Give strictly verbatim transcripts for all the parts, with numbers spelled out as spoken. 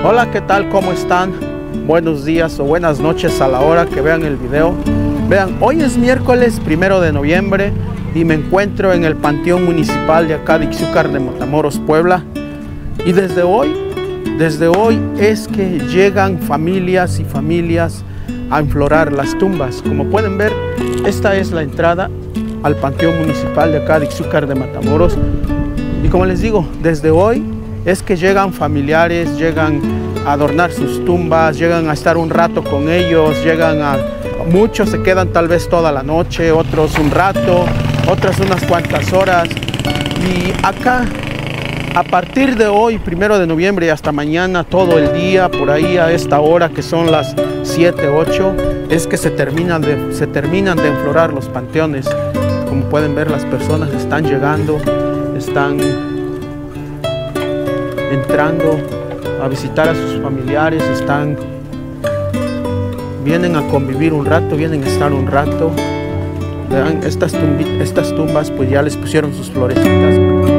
Hola, ¿qué tal? ¿Cómo están? Buenos días o buenas noches a la hora que vean el video. Vean, hoy es miércoles primero de noviembre y me encuentro en el Panteón Municipal de acá de Ixúcar de Matamoros, Puebla. Y desde hoy, desde hoy es que llegan familias y familias a enflorar las tumbas. Como pueden ver, esta es la entrada al Panteón Municipal de acá de Ixúcar de Matamoros. Y como les digo, desde hoy es que llegan familiares, llegan a adornar sus tumbas, llegan a estar un rato con ellos, llegan a... Muchos se quedan tal vez toda la noche, otros un rato, otras unas cuantas horas. Y acá, a partir de hoy, primero de noviembre y hasta mañana, todo el día, por ahí a esta hora que son las siete, ocho, es que se terminan de, se terminan de enflorar los panteones. Como pueden ver, las personas están llegando, están entrando a visitar a sus familiares, están, vienen a convivir un rato, vienen a estar un rato. Vean, estas, tumbi, estas tumbas pues ya les pusieron sus florecitas.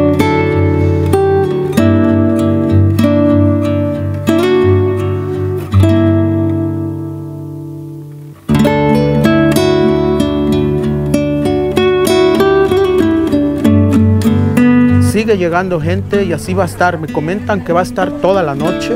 Sigue llegando gente y así va a estar. Me comentan que va a estar toda la noche.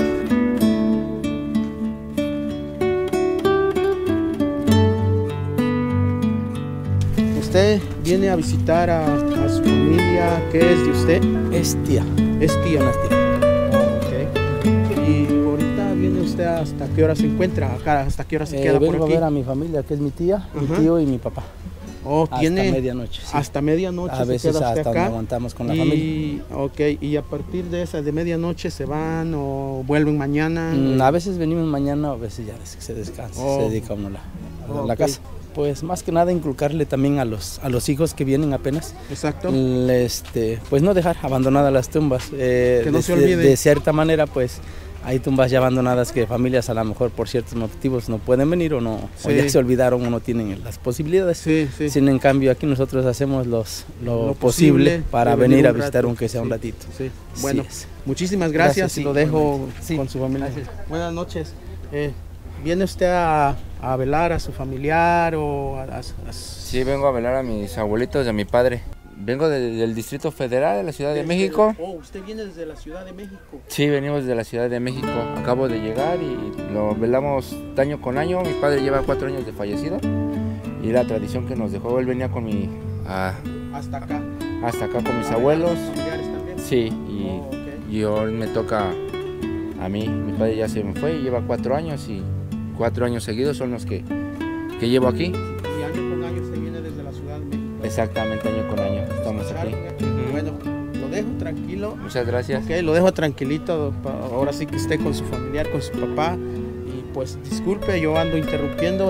Usted viene a visitar a, a su familia. ¿Qué es de usted? Es tía. Es tía. Una tía. Oh, okay. Y ahorita viene usted hasta qué hora se encuentra acá, hasta qué hora se eh, queda por aquí. Vengo a ver a mi familia, que es mi tía, uh-huh. mi tío y mi papá. Oh, hasta tiene medianoche. Sí. Hasta medianoche. A veces se queda hasta acá. donde aguantamos con la y, familia. Ok, y a partir de esa de medianoche se van o vuelven mañana. Mm, a veces venimos mañana, a veces ya se descansa, oh. se dedica uno a la, a oh, la okay. casa. Pues más que nada inculcarle también a los, a los hijos que vienen apenas. Exacto. Este, pues no dejar abandonadas las tumbas. Eh, que no de, se olvide. De, de cierta manera, pues hay tumbas ya abandonadas que familias a lo mejor por ciertos motivos no pueden venir o no, sí. o ya se olvidaron o no tienen las posibilidades. Sí, sí. Sin en cambio aquí nosotros hacemos los, lo, lo posible, posible para venir a visitar rato. Aunque sea sí. un ratito. Sí. Bueno, sí muchísimas gracias, gracias y lo dejo sí. con su familia. Gracias. Buenas noches. Eh, ¿Viene usted a, a velar a su familiar o a, a, a... Sí, vengo a velar a mis abuelitos y a mi padre. Vengo de, del Distrito Federal de la Ciudad de desde, México. Oh, ¿usted viene desde la Ciudad de México? Sí, venimos de la Ciudad de México. Acabo de llegar y lo velamos año con año. Mi padre lleva cuatro años de fallecido y la tradición que nos dejó, él venía con mi... A, hasta acá. Hasta acá con mis ¿A abuelos. Familiares también? Sí, y, oh, okay. y hoy me toca a mí. Mi padre ya se me fue y lleva cuatro años y cuatro años seguidos son los que, que llevo aquí. Y año con año se viene desde la Ciudad de México. Exactamente, año con año estamos aquí. Uh-huh. Bueno, lo dejo tranquilo. Muchas gracias. Ok, lo dejo tranquilito. Ahora sí que esté con su familiar, con su papá. Y pues disculpe, yo ando interrumpiendo.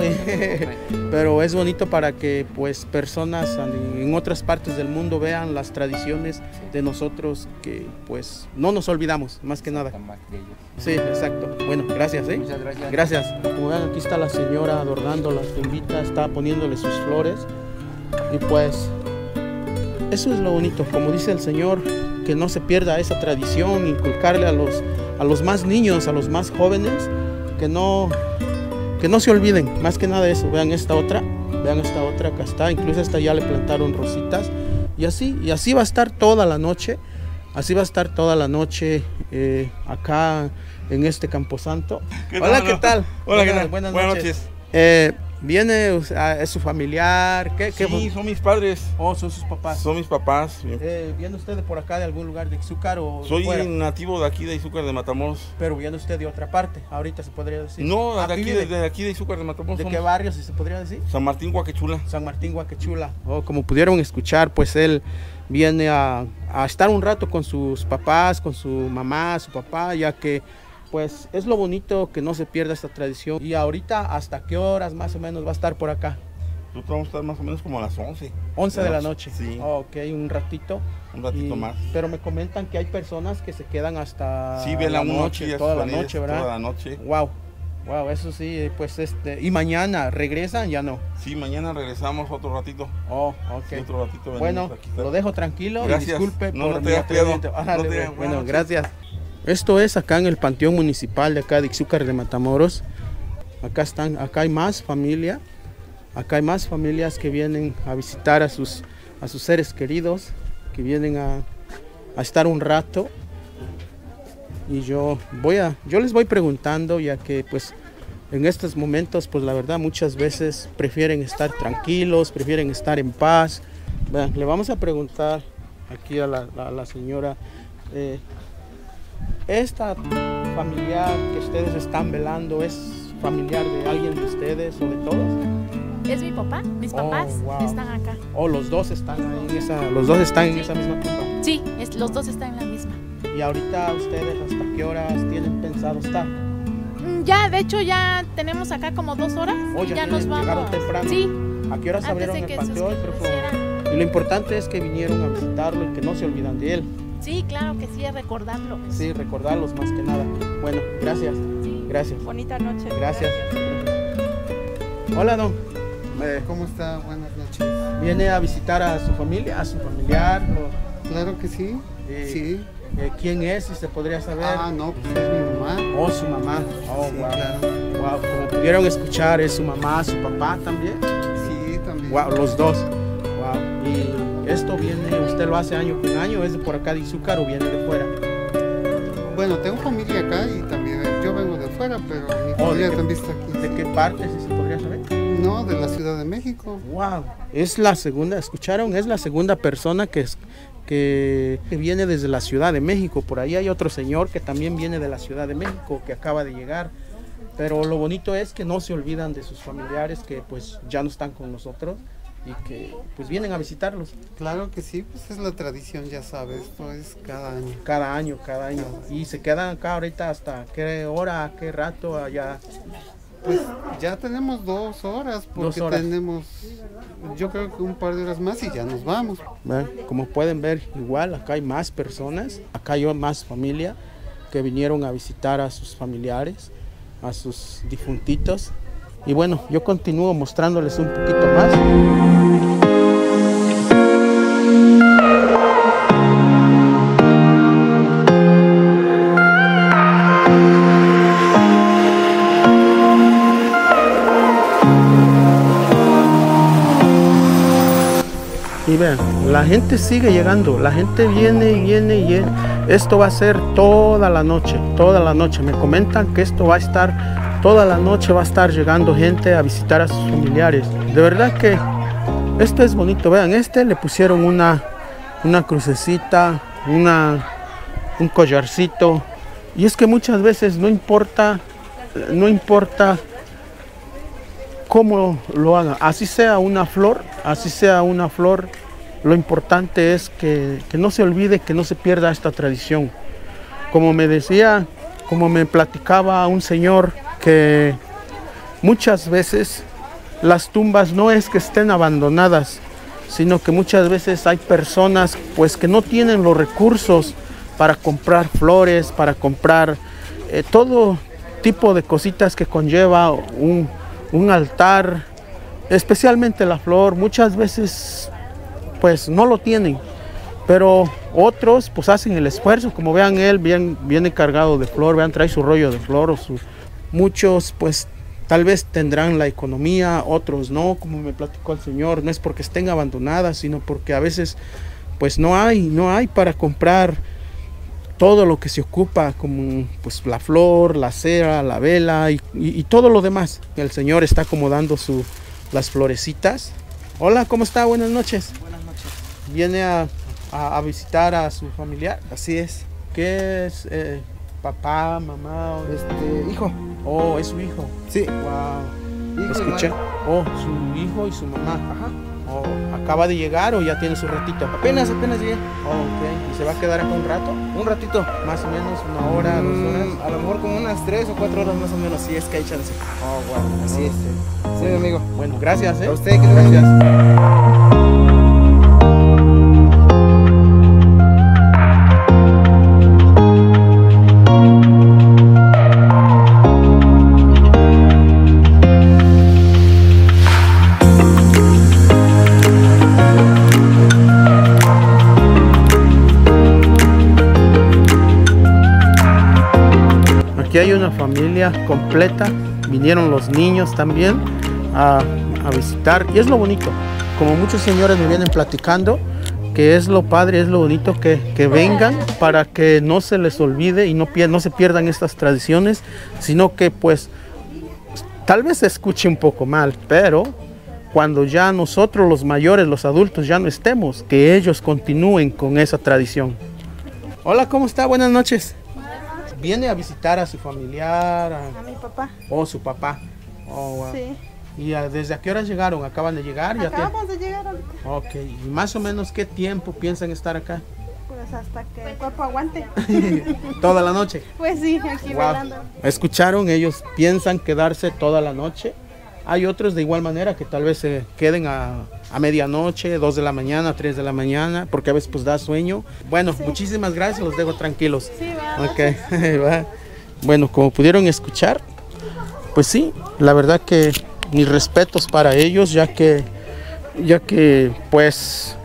Pero es bonito para que pues personas en otras partes del mundo vean las tradiciones de nosotros que pues no nos olvidamos, más que nada. Sí, exacto. Bueno, gracias, ¿eh? Muchas gracias. Gracias. Como ven, aquí está la señora adornando las tumbitas, está poniéndole sus flores. Y pues eso es lo bonito, como dice el Señor, que no se pierda esa tradición, inculcarle a los, a los más niños, a los más jóvenes, que no, que no se olviden, más que nada eso. Vean esta otra, vean esta otra, acá está, incluso esta ya le plantaron rositas, y así, y así va a estar toda la noche, así va a estar toda la noche eh, acá en este Camposanto. Hola, ¿qué tal? Hola, ¿qué tal? Buenas, Buenas noches. noches. Eh, ¿Viene, es su familiar? ¿Qué, sí, qué? son mis padres. Oh, son sus papás. Son mis papás. Eh, ¿Viene usted de por acá, de algún lugar de Ixúcar o Soy fuera? nativo de aquí, de Ixúcar de Matamoros. Pero viene usted de otra parte, ahorita se podría decir. No, de aquí, de, de aquí de Ixúcar de Matamoros. ¿De somos. qué barrio, si se podría decir? San Martín, Guaquechula. San Martín, Guaquechula. Oh, como pudieron escuchar, pues él viene a, a estar un rato con sus papás, con su mamá, su papá, ya que pues es lo bonito que no se pierda esta tradición. Y ahorita, ¿hasta qué horas más o menos va a estar por acá? Nosotros vamos a estar más o menos como a las once. once de la noche. Sí. Oh, ok, un ratito. Un ratito y, más. Pero me comentan que hay personas que se quedan hasta sí, ve la noche, noche toda la noche, ¿verdad? Toda la noche. Wow. Wow, eso sí, pues este, y mañana regresan, ya no. Sí, mañana regresamos otro ratito. Oh, ok. Sí, otro ratito. Bueno, aquí lo dejo tranquilo. Gracias. Y disculpe no, por no mi te atrevimiento. no Ándale, te bueno, gracias. Esto es acá en el Panteón Municipal de acá de Ixúcar de Matamoros. Acá están, acá hay más familia, acá hay más familias que vienen a visitar a sus, a sus seres queridos, que vienen a, a estar un rato. Y yo voy a, yo les voy preguntando, ya que pues en estos momentos, pues la verdad muchas veces prefieren estar tranquilos, prefieren estar en paz. Vean, le vamos a preguntar aquí a la, a la señora. Eh, ¿Esta familiar que ustedes están velando es familiar de alguien de ustedes o de todos? Es mi papá, mis Oh, papás wow. están acá. ¿O los dos están ahí en esa, los dos están en Sí. esa misma tumba? Sí, es, los dos están en la misma. ¿Y ahorita ustedes hasta qué horas tienen pensado estar? Mm, Ya, de hecho, ya tenemos acá como dos horas Oh, y ya ya tienen- nos llegaron vamos. temprano. Sí, ¿A qué horas antes abrieron de el que sus panteón? hijos Pero fue- hicieran- Y lo importante es que vinieron a visitarlo y que no se olvidan de él. Sí, claro que sí, es recordarlo. Sí, recordarlos más que nada. Bueno, gracias. Sí. Gracias. Bonita noche. Gracias. Hola, don. Eh, ¿Cómo está? Buenas noches. ¿Viene a visitar a su familia, a su familiar? O, Claro que sí. eh, Sí. eh, ¿Quién es, si se podría saber? Ah, no, pues es mi mamá. Oh, su mamá. Oh, Sí, wow. claro. Wow, como pudieron escuchar, es su mamá, su papá también. Sí, también. Wow, los dos. Wow. Y esto viene, ¿usted lo hace año con año? ¿Es de por acá de Ixúcar o viene de fuera? Bueno, tengo familia acá y también yo vengo de fuera, pero mi Oh, familia ¿de qué- también está aquí. ¿De qué parte, si se podría saber? No, de la Ciudad de México. Wow, es la segunda, ¿escucharon? Es la segunda persona que, es, que, que viene desde la Ciudad de México. Por ahí hay otro señor que también viene de la Ciudad de México, que acaba de llegar. Pero lo bonito es que no se olvidan de sus familiares que pues ya no están con nosotros y que pues vienen a visitarlos Claro que sí, pues es la tradición, ya sabes, esto es cada año. cada año, cada año. Y se quedan acá ahorita hasta qué hora, qué rato allá. Pues ya tenemos dos horas, porque Dos horas. tenemos, yo creo que un par de horas más y ya nos vamos. ¿Ven? Como pueden ver, igual acá hay más personas, acá hay más familia que vinieron a visitar a sus familiares, a sus difuntitos. Y bueno, yo continúo mostrándoles un poquito más. Y vean, la gente sigue llegando, la gente viene y viene y viene. Esto va a ser toda la noche, toda la noche. Me comentan que esto va a estar, toda la noche va a estar llegando gente a visitar a sus familiares. De verdad que esto es bonito. Vean, este le pusieron una, una crucecita, una, un collarcito. Y es que muchas veces no importa, no importa cómo lo hagan, así sea una flor, así sea una flor, lo importante es que, que no se olvide, que no se pierda esta tradición. Como me decía, como me platicaba un señor, que muchas veces las tumbas no es que estén abandonadas, sino que muchas veces hay personas pues que no tienen los recursos para comprar flores, para comprar eh, todo tipo de cositas que conlleva un un altar, especialmente la flor. Muchas veces pues no lo tienen, pero otros pues hacen el esfuerzo. Como vean, él viene, viene cargado de flor, vean, trae su rollo de flor. O su, muchos pues tal vez tendrán la economía, otros no, como me platicó el señor. No es porque estén abandonadas, sino porque a veces pues no hay, no hay para comprar todo lo que se ocupa, como pues la flor, la cera, la vela y, y, y todo lo demás. El señor está acomodando su, las florecitas. Hola, ¿cómo está? Buenas noches. Buenas noches. ¿Viene a, a, a visitar a su familiar? Así es. ¿Qué es? Eh, ¿Papá, mamá? O Este, hijo. Oh, es su hijo. Sí. Wow. Hijo, Escuché. hermano. Oh, su hijo y su mamá. Ajá. Oh, ¿acaba de llegar o ya tiene su ratito? Apenas, apenas llegué. Oh, ok. ¿Y se va a quedar acá un rato? Un ratito. Más o menos una hora, dos horas. Mm, a lo mejor como unas tres o cuatro horas más o menos, si es que hay chance. Oh, wow. Así es. Sí, mi amigo. Bueno, gracias, ¿eh? A usted, que le vaya bien. Gracias. hay una familia completa, vinieron los niños también a, a visitar, y es lo bonito, como muchos señores me vienen platicando, que es lo padre, es lo bonito que, que vengan para que no se les olvide y no, no se pierdan estas tradiciones, sino que pues tal vez se escuche un poco mal, pero cuando ya nosotros los mayores, los adultos ya no estemos, que ellos continúen con esa tradición. Hola, ¿cómo está? Buenas noches. ¿Viene a visitar a su familiar? A, a mi papá. ¿O su papá? Oh, wow. Sí. ¿Y a, desde a qué horas llegaron? ¿Acaban de llegar? Acabamos de llegar ahorita. Ok, ¿y más o menos qué tiempo piensan estar acá? Pues hasta que el cuerpo aguante. ¿Toda la noche? Pues sí, aquí Wow. velando. ¿Escucharon? Ellos piensan quedarse toda la noche. Hay otros de igual manera que tal vez se queden a, a medianoche, dos de la mañana, tres de la mañana, porque a veces pues da sueño. Bueno, sí. Muchísimas gracias, los dejo tranquilos. Sí, va. Okay. Va. Bueno, como pudieron escuchar, pues sí, la verdad que mis respetos para ellos, ya que, ya que pues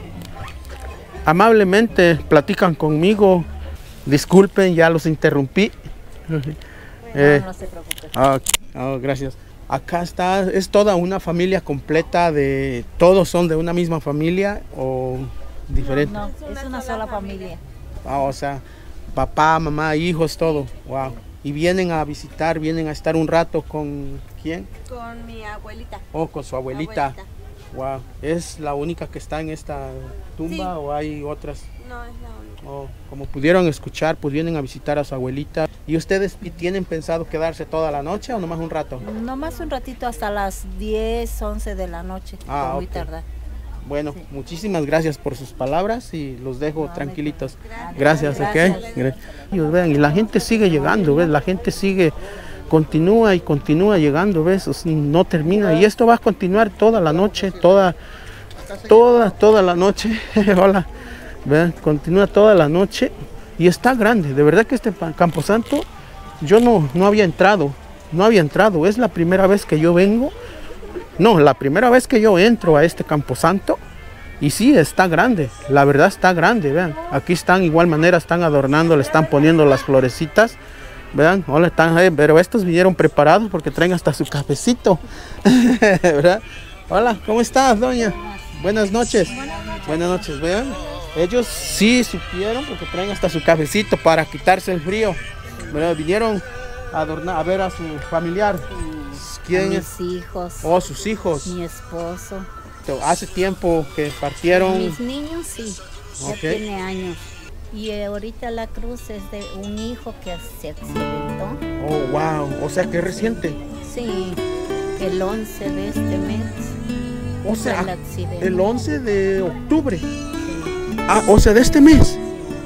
amablemente platican conmigo. Disculpen, ya los interrumpí. Bueno, eh, no se preocupe. Oh, oh, gracias. Acá está, es toda una familia completa de, todos son de una misma familia o diferente. No, no, es una sola familia. Ah, o sea, papá, mamá, hijos, todo. Wow. Y vienen a visitar, vienen a estar un rato con ¿quién? Con mi abuelita. Oh, con su abuelita. abuelita. Wow. ¿Es la única que está en esta tumba Sí. o hay otras? No, es la única. Oh, como pudieron escuchar, pues vienen a visitar a su abuelita. ¿Y ustedes tienen pensado quedarse toda la noche o nomás un rato? Nomás un ratito hasta las diez, once de la noche. Ah, muy ok. tardar. Bueno, Sí. muchísimas gracias por sus palabras y los dejo No, tranquilitos. Gracias. Gracias, ¿ok? Gracias. Y vean, y la gente sigue llegando, ¿ves? La gente sigue, continúa y continúa llegando, ¿ves? O sea, no termina. Y esto va a continuar toda la noche, toda, toda, toda la noche. Hola, vean, continúa toda la noche y está grande. De verdad que este pa- Camposanto, yo no, no había entrado, no había entrado. Es la primera vez que yo vengo. No, la primera vez que yo entro a este Camposanto y sí, está grande, la verdad está grande, vean, aquí están igual manera, están adornando, le están poniendo las florecitas, vean, hola, están, eh, pero estos vinieron preparados porque traen hasta su cafecito, ¿verdad? Hola, ¿cómo estás, doña? Buenas noches. Buenas noches, vean, ellos sí supieron porque traen hasta su cafecito para quitarse el frío, ¿verdad? Vinieron a adornar, a ver a su familiar. ¿Quién A es? mis hijos. Oh, sus hijos. Mi esposo. Hace tiempo que partieron. Mis niños sí, ya Ok. tiene años. Y eh, ahorita la cruz es de un hijo que se accidentó. Oh, wow. O sea, que reciente. Sí, el once de este mes. O fue sea, el accidente. el once de octubre. Sí. Ah, o sea, de este mes.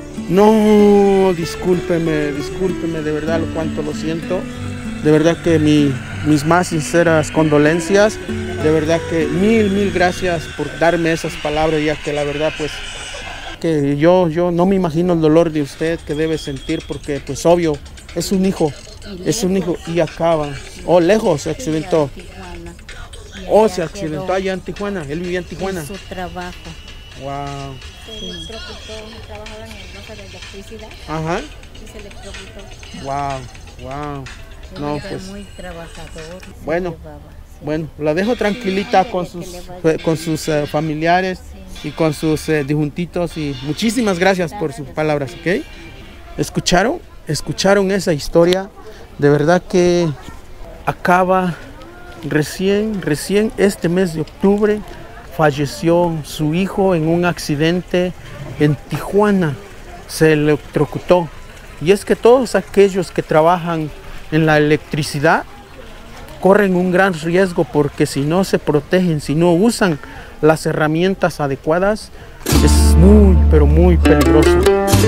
No, discúlpeme, discúlpeme, de verdad lo cuanto lo siento. De verdad que mi, mis más sinceras condolencias. De verdad que mil, mil gracias por darme esas palabras, ya que la verdad pues que yo, yo no me imagino el dolor de usted que debe sentir porque pues obvio, es un hijo, Y es un hijo lejos. y acaba. Oh, lejos se Sí, accidentó. a Tijuana. Y Oh, allá se accidentó quedó allá en Tijuana, él vivía en Tijuana. en su trabajo. Wow. Se electrocutó, trabajaba en el negocio de electricidad Ajá. y se electrocutó. Wow, wow. Él No, era pues muy trabajador. se bueno. llevaba, sí. bueno, la dejo tranquilita con sus con sus eh, familiares y con sus eh, dijuntitos y muchísimas gracias por sus palabras, ¿ok? ¿Escucharon? ¿Escucharon esa historia? De verdad que acaba recién, recién este mes de octubre falleció su hijo en un accidente en Tijuana, se electrocutó. Y es que todos aquellos que trabajan en la electricidad corren un gran riesgo porque si no se protegen, si no usan las herramientas adecuadas, es muy, pero muy peligroso.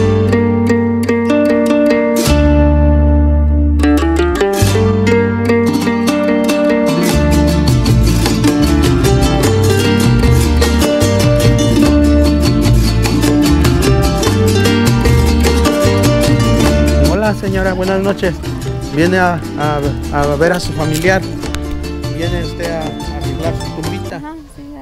Hola señora, buenas noches. Viene a, a- a ver a su familiar. Viene usted a, a arreglar su tumbita. Ajá, sí,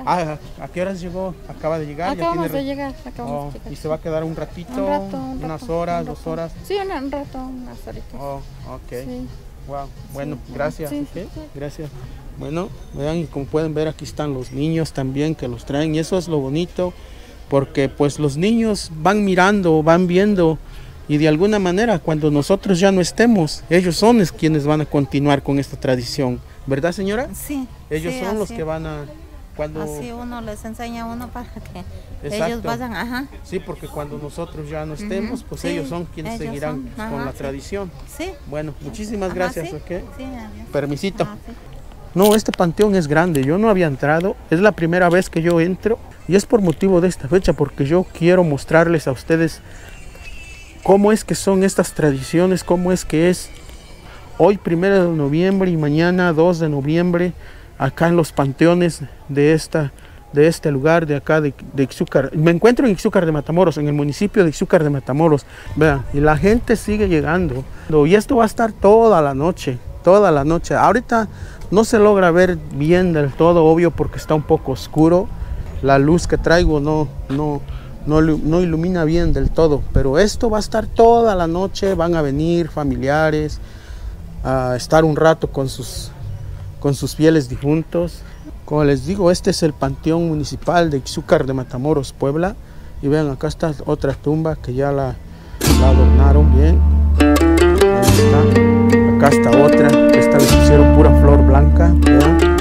Ah, ¿a qué horas llegó? Acaba de llegar. Acabamos ya tiene... de llegar, acabamos oh, de llegar. ¿Y se va a quedar un ratito? Un rato, un unas rato, horas, un dos rato. horas. Sí, un, un rato, unas horitas. Oh, ok. Sí. Wow. Bueno, Sí, gracias. sí, ¿okay? sí. Gracias. Bueno, vean, y como pueden ver, aquí están los niños también que los traen. Y eso es lo bonito, porque pues los niños van mirando, van viendo. Y de alguna manera, cuando nosotros ya no estemos, ellos son es quienes van a continuar con esta tradición. ¿Verdad, señora? Sí. Ellos sí, son los así. que van a... Cuando... Así uno les enseña a uno para que Exacto. ellos vayan, ajá. Sí, porque cuando nosotros ya no estemos, pues Sí, ellos son quienes ellos seguirán son, con ajá, la sí. tradición. Sí. Bueno, muchísimas Ajá, gracias. sí, ¿Ok? sí, adiós. Permisito. Ajá, sí. No, este panteón es grande, yo no había entrado, es la primera vez que yo entro y es por motivo de esta fecha, porque yo quiero mostrarles a ustedes cómo es que son estas tradiciones, cómo es que es hoy primero de noviembre y mañana dos de noviembre acá en los panteones de esta de este lugar de acá de, de Ixúcar. Me encuentro en Ixúcar de Matamoros, en el municipio de Ixúcar de Matamoros. Vean, y la gente sigue llegando y esto va a estar toda la noche, toda la noche. Ahorita no se logra ver bien del todo, obvio, porque está un poco oscuro. La luz que traigo no, no, no, no ilumina bien del todo, pero esto va a estar toda la noche. Van a venir familiares a estar un rato con sus, con sus fieles difuntos. Como les digo, este es el Panteón Municipal de Ixúcar de Matamoros, Puebla. Y vean, acá está otra tumba que ya la, la adornaron bien. Ahí está. Acá está otra. Esta les pusieron pura flor blanca. Vean.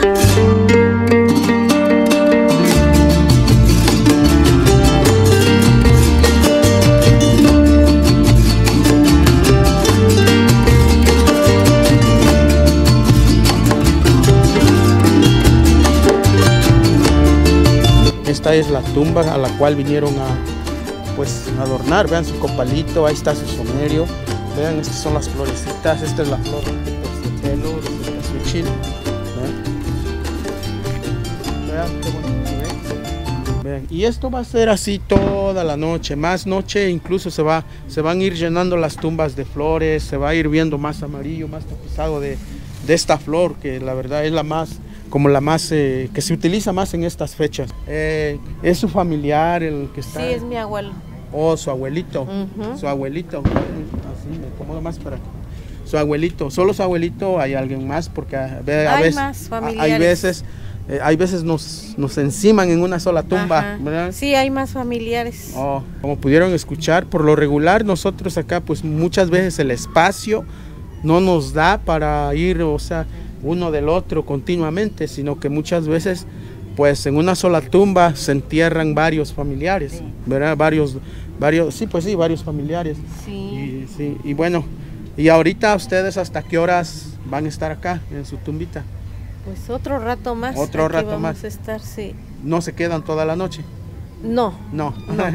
Esta es la tumba a la cual vinieron a pues adornar. Vean su copalito, ahí está su somerio. Vean, estas son las florecitas. Esta es la flor de terciopelo, de casuchil. Vean, vean qué bonito, ¿eh? Vean. Y esto va a ser así toda la noche, más noche, incluso se va, se van a ir llenando las tumbas de flores, se va a ir viendo más amarillo, más tapizado de, de esta flor, que la verdad es la más como la más eh, que se utiliza más en estas fechas. Eh, ¿Es su familiar el que está? Sí, es mi abuelo. Oh, su abuelito. Uh-huh. Su abuelito. Así me acomodo más para su abuelito. Solo su abuelito, hay alguien más, porque a, a hay veces más familiares. hay veces eh, hay veces nos, nos enciman en una sola tumba. Ajá. ¿Verdad? Sí, hay más familiares. Oh, como pudieron escuchar, por lo regular nosotros acá pues muchas veces el espacio no nos da para ir, o sea, uno del otro continuamente, sino que muchas veces pues en una sola tumba se entierran varios familiares, ¿verdad? Varios, varios, sí, pues sí, varios familiares. Sí. Y, sí, y bueno, y ahorita ustedes hasta qué horas van a estar acá en su tumbita. Pues otro rato más. Otro aquí rato vamos más. a estar, sí. ¿No se quedan toda la noche? No. No.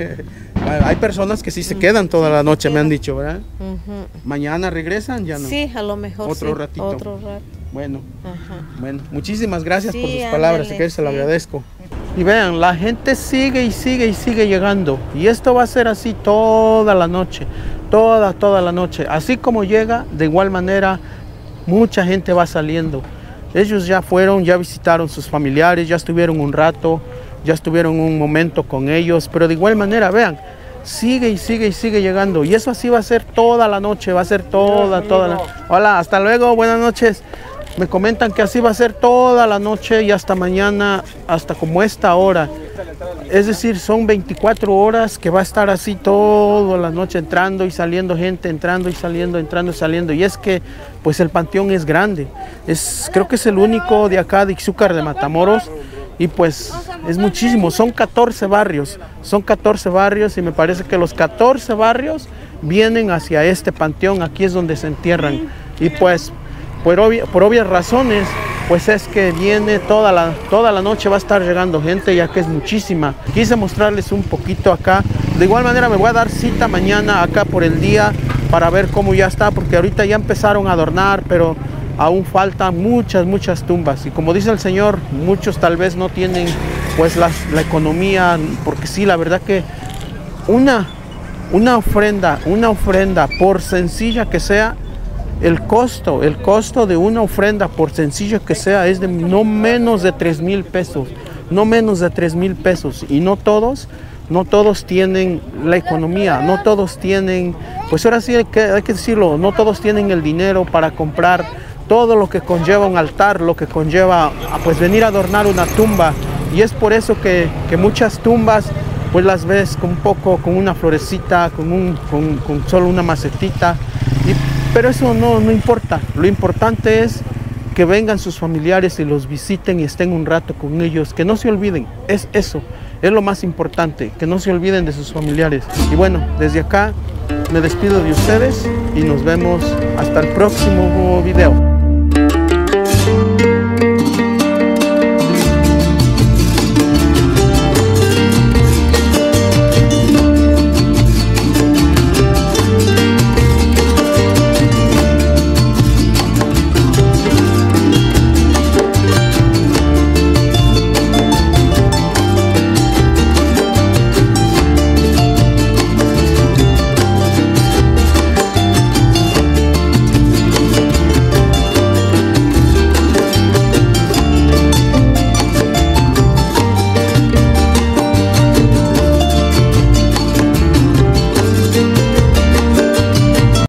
Hay personas que sí se quedan toda sí, la noche, se me han quedan. dicho, ¿verdad? Uh-huh. ¿Mañana regresan? Ya no. Sí, a lo mejor Otro sí. ratito. Otro rato. Bueno, Ajá. bueno, muchísimas gracias Sí, por sus palabras, ándale, que se lo sí. agradezco. Y vean, la gente sigue y sigue y sigue llegando. Y esto va a ser así toda la noche, toda, toda la noche. Así como llega, de igual manera, mucha gente va saliendo. Ellos ya fueron, ya visitaron sus familiares, ya estuvieron un rato, ya estuvieron un momento con ellos, pero de igual manera, vean, sigue y sigue y sigue llegando. Y eso así va a ser toda la noche, va a ser toda, toda la... Hola, hasta luego, buenas noches. Me comentan que así va a ser toda la noche y hasta mañana, hasta como esta hora. Es decir, son veinticuatro horas que va a estar así toda la noche, entrando y saliendo gente, entrando y saliendo, entrando y saliendo. Y es que pues el panteón es grande. Es, creo que es el único de acá de Ixúcar de Matamoros. Y pues es muchísimo, son catorce barrios, son catorce barrios y me parece que los catorce barrios vienen hacia este panteón, aquí es donde se entierran. Y pues por, obvia, por obvias razones, pues es que viene toda la, toda la noche va a estar llegando gente, ya que es muchísima. Quise mostrarles un poquito acá, de igual manera me voy a dar cita mañana acá por el día para ver cómo ya está, porque ahorita ya empezaron a adornar, pero aún faltan muchas, muchas tumbas. Y como dice el Señor, muchos tal vez no tienen pues la, la economía, porque sí, la verdad que una, una ofrenda, una ofrenda, por sencilla que sea, el costo, el costo de una ofrenda, por sencilla que sea, es de no menos de tres mil pesos. no menos de tres mil pesos. Y no todos, no todos tienen la economía, no todos tienen, pues ahora sí hay que, hay que decirlo, no todos tienen el dinero para comprar todo lo que conlleva un altar, lo que conlleva a, pues venir a adornar una tumba. Y es por eso que, que muchas tumbas pues las ves con un poco, con una florecita, con, un, con, con solo una macetita. Y, pero eso no, no importa, lo importante es que vengan sus familiares y los visiten y estén un rato con ellos, que no se olviden, es eso, es lo más importante, que no se olviden de sus familiares. Y bueno, desde acá me despido de ustedes y nos vemos hasta el próximo video.